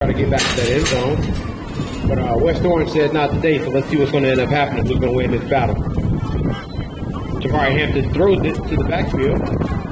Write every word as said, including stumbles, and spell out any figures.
try to get back to that end zone. But uh, West Orange said not today, so let's see what's going to end up happening. Who's going to win this battle? Jabari Hampton throws it to the backfield.